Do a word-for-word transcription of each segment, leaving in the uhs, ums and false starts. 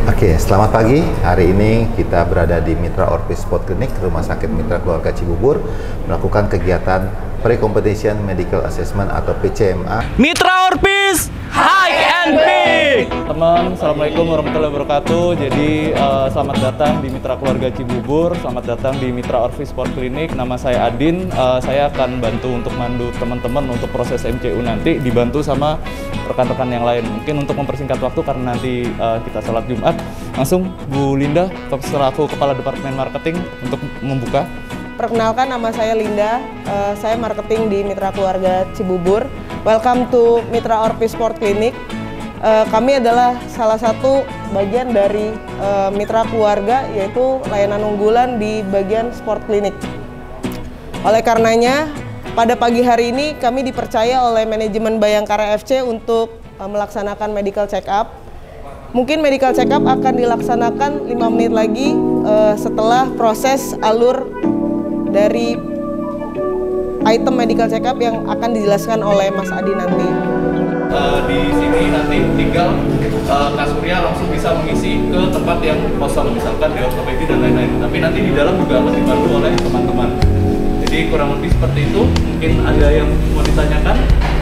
Oke, selamat pagi. Hari ini kita berada di Mitra Orpis Sport Clinic, Rumah Sakit Mitra Keluarga Cibubur, melakukan kegiatan Pre-Competition Medical Assessment atau P C M A. Mitra Orpis High and Big. Teman, assalamualaikum warahmatullahi wabarakatuh. Jadi uh, selamat datang di Mitra Keluarga Cibubur, selamat datang di Mitra Orpis Sport Clinic. Nama saya Adin. Uh, saya akan bantu untuk mandu teman-teman untuk proses M C U nanti, dibantu sama rekan-rekan yang lain. Mungkin untuk mempersingkat waktu karena nanti uh, kita sholat Jumat, langsung Bu Linda, selaku Kepala Departemen Marketing, untuk membuka. Perkenalkan, nama saya Linda, uh, saya marketing di Mitra Keluarga Cibubur. Welcome to Mitra Orpis Sport Clinic. Uh, kami adalah salah satu bagian dari uh, Mitra Keluarga, yaitu layanan unggulan di bagian Sport Clinic. Oleh karenanya, pada pagi hari ini kami dipercaya oleh manajemen Bayangkara F C untuk uh, melaksanakan medical check up. Mungkin medical check up akan dilaksanakan lima menit lagi uh, setelah proses alur dari item medical check up yang akan dijelaskan oleh Mas Adi nanti. Uh, di sini nanti tinggal uh, Kak Surya langsung bisa mengisi ke tempat yang kosong, misalkan di ortopedi dan lain-lain. Tapi nanti di dalam juga akan dibantu oleh teman-teman. Jadi kurang lebih seperti itu. Mungkin ada yang mau ditanyakan?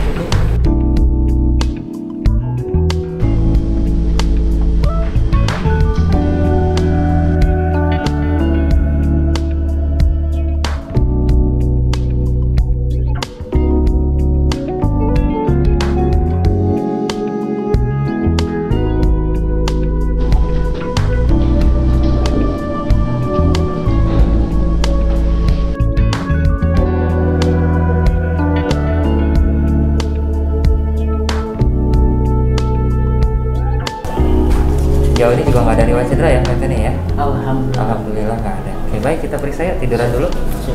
Jauh ini juga nggak ada riwayat cedera ya kelihatannya ya? Alhamdulillah. Alhamdulillah nggak ada. Oke, baik, kita periksa ya, tiduran dulu.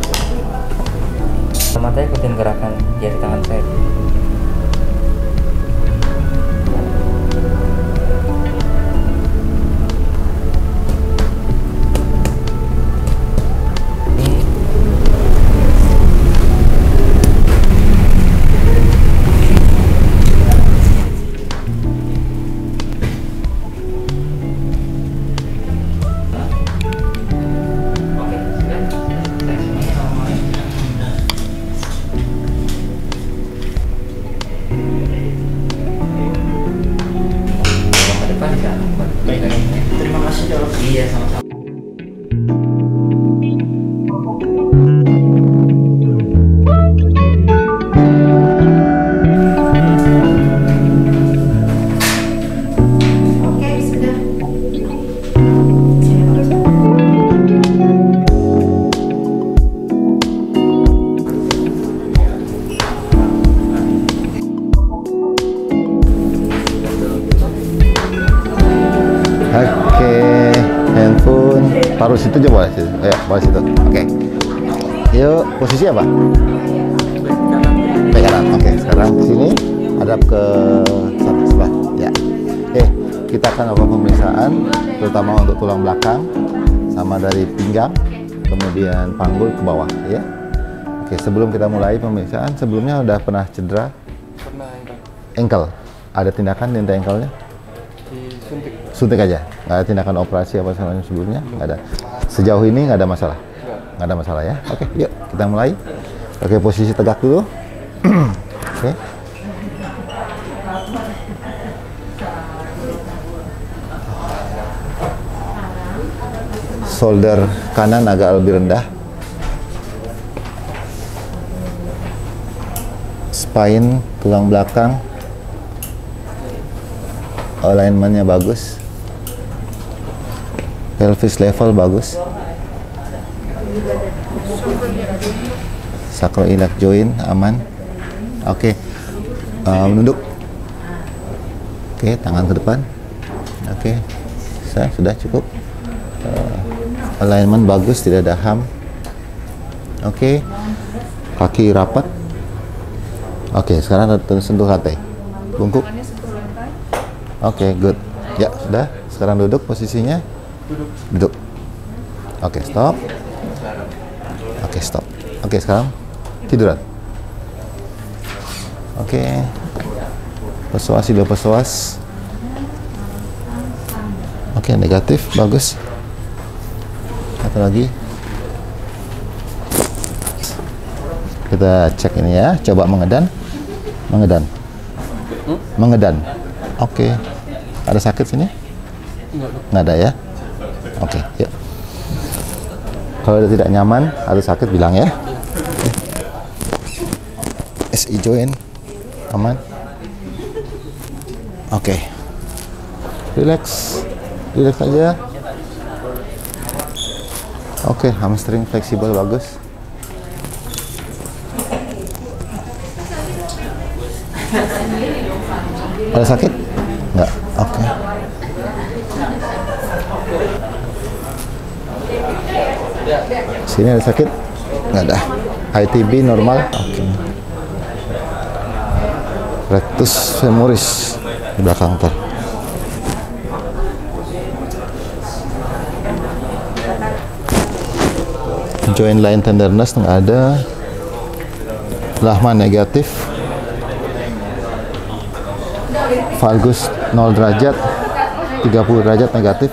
Matanya ikutin gerakan jari tangan saya. Baik, terima kasih dok. Iya, sama-sama. Oke, sudah. Oke, handphone taruh situ aja, boleh situ. Ayo, boleh situ. Oke. Yuk, posisi apa? Baik kanan. Oke, sekarang ke sini, hadap ke satu sebelah. Ya. Oke, kita akan lakukan pemeriksaan, terutama untuk tulang belakang, sama dari pinggang, kemudian panggul ke bawah. Ya. Oke, sebelum kita mulai pemeriksaan, sebelumnya udah pernah cedera? Pernah enggak? Ankle. Ada tindakan di ankle-nya? Disuntik. Suntik aja, nggak ada tindakan operasi apa salahnya sebelumnya, nggak ada. Sejauh ini nggak ada masalah, nggak ada masalah ya. Oke, yuk kita mulai. Oke, posisi tegak dulu. Oke. Shoulder kanan agak lebih rendah. Spine, tulang belakang, alignment-nya bagus. Pelvis level bagus. Sacroiliac joint aman. Oke. Okay. Uh, menunduk. Oke, okay, tangan ke depan. Oke. Okay. Saya sudah cukup. Uh, alignment bagus, tidak ada ham. Oke. Okay. Kaki rapat. Oke, okay, sekarang sentuh lantai. Bungkuk. Oke, okay, good. Ya, sudah. Sekarang duduk posisinya. Duduk. Duduk. Oke, okay, stop. Oke, okay, stop. Oke, okay, sekarang tiduran. Oke. Okay. Pesuas, hidung pesuas. Oke, negatif, bagus. Satu lagi. Kita cek ini ya, coba mengedan. Mengedan. Mengedan. Oke. Ada sakit sini? Nggak ada ya? Oke, yuk. Kalau ada tidak nyaman, ada sakit bilang ya. S I join. Aman. Oke. Relax. Relax aja. Oke, hamstring fleksibel bagus. Ada sakit? Enggak. Oke. Sini ada sakit? Enggak ada. I T B normal. Oke. Rectus femoris di belakang ntar. Joint line tenderness nggak ada. Lahman negatif. Valgus nol derajat, tiga puluh derajat negatif.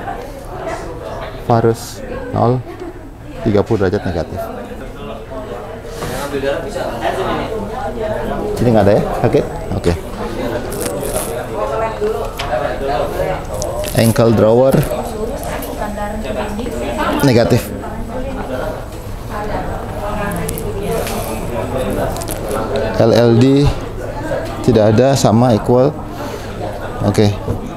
Varus nol, tiga puluh derajat negatif. Ini nggak ada ya? Sakit? Oke. Okay. Ankle drawer negatif. L L D tidak ada, sama, equal. Oke. Okay.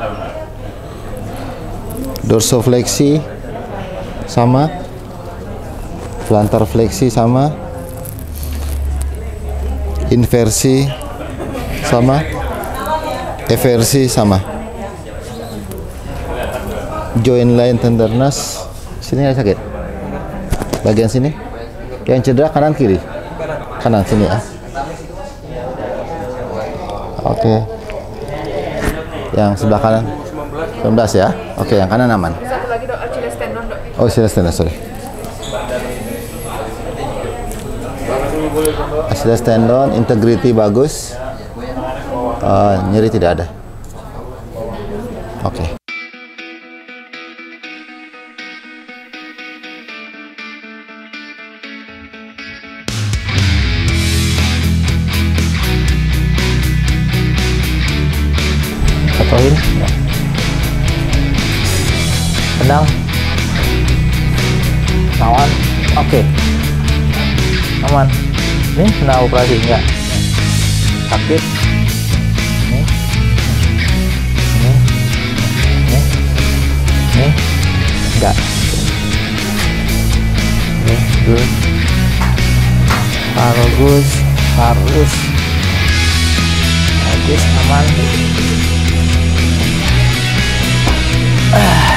Dorsofleksi sama. Plantar fleksi sama. Inversi sama. Eversi sama. Joint line tenderness. Sini ada sakit? Bagian sini? Yang cedera kanan kiri? Kanan sini ya. Oke. Okay. Yang sebelah kanan sembilan belas ya. Oke, okay, yang kanan aman. Satu lagi dok, Achilles tendon dok. Oh, Achilles tendon, sorry. Achilles tendon, integrity bagus. Uh, nyeri tidak ada. Oke. Okay. Satuin. Tenang. Aman. Oke. Okay. Aman. Ini kena operasi enggak? Sakit. Ini. Ini. Ini. Ini. Enggak. Ini good. Bagus. Bagus. Bagus, aman. Ah.